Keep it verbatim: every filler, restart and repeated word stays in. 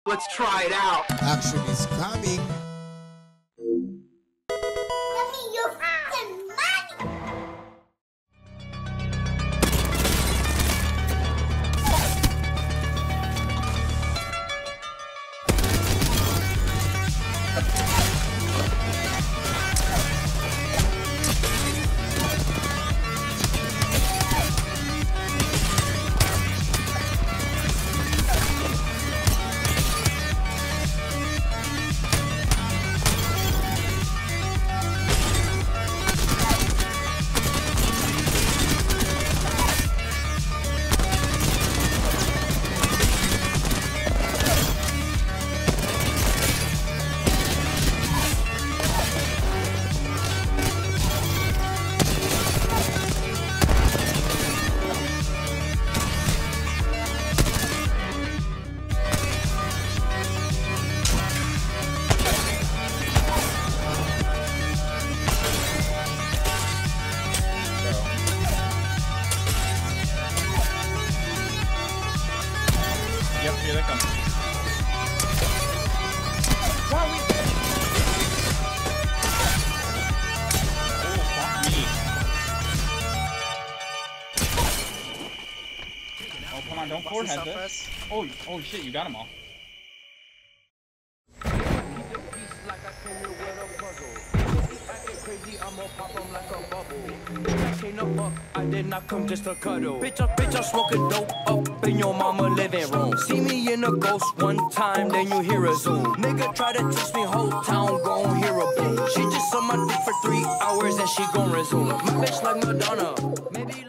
Let's try it out. Action is coming. Let me your f***ing money. Yep, here they come. Why are we... Oh, fuck me. Oh, come on, don't forehead this. Oh, oh shit, you got them all. I did not come just to cuddle. Bitch, I, bitch, I'm smoking dope up in your mama living room. See me in a ghost one time, then you hear a zoom. Nigga try to teach me whole town, gon' hear a boom. She just on my dick for three hours and she gon' resume. My bitch like Madonna, maybe.